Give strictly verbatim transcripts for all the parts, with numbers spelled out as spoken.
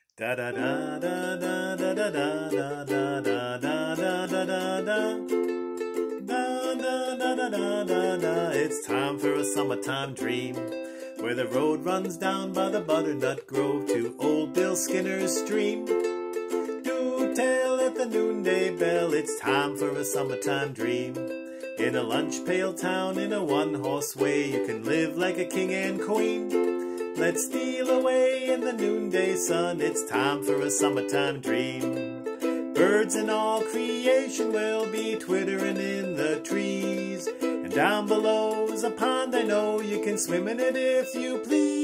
Da da da da da da da da da da da da da da da da. Da da da da da da da. It's time for a summertime dream, where the road runs down by the butternut grove to old Bill Skinner's stream. Do tell at the noonday bell, it's time for a summertime dream. In a lunch pail town, in a one-horse way, you can live like a king and queen. Let's steal away in the noonday sun, it's time for a summertime dream. Birds and all creation will be twittering in the trees, and down below's a pond I know, you can swim in it if you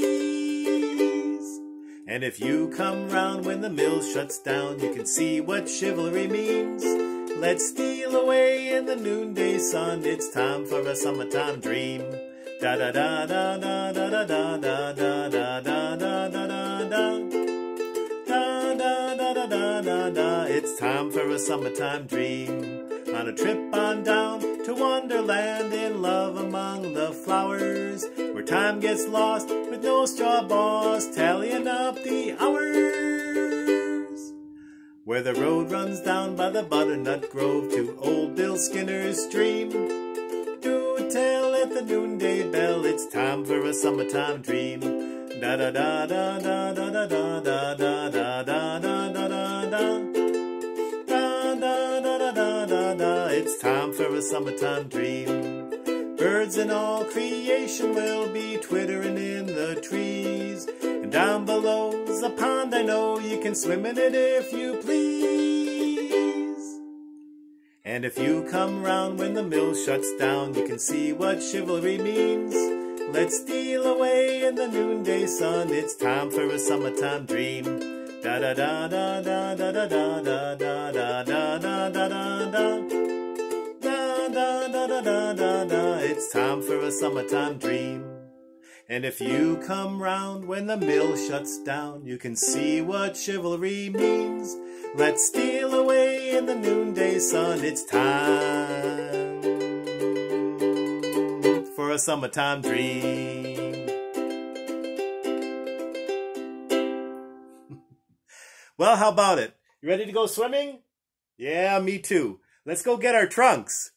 please. And if you come round when the mill shuts down, you can see what chivalry means. Let's steal away in the noonday sun, it's time for a summertime dream. Da da da da da da da da da da da da da da da da. Da da da da da da da. It's time for a summertime dream. On a trip on down to Wonderland, in love among the flowers, where time gets lost with no straw boss tallying up the hours. Where the road runs down by the butternut grove to old Bill Skinner's stream. Do tell at the noonday bell, it's time for a summertime dream. Da da da da da da da da da da da da da da da da. Da da da da da da da. It's time for a summertime dream. Birds and all creation will be twittering in the trees, and down below's a pond I know, you can swim in it if you please. And if you come round when the mill shuts down, you can see what chivalry means. Let's steal away in the noonday sun, it's time for a summertime dream. Da da da da da da da da da da da da da da da da. Da da da da da da da. It's time for a summertime dream. And if you come round when the mill shuts down, you can see what chivalry means. Let's steal away in the noonday sun, it's time for a summertime dream. Well, how about it? You ready to go swimming? Yeah, me too. Let's go get our trunks.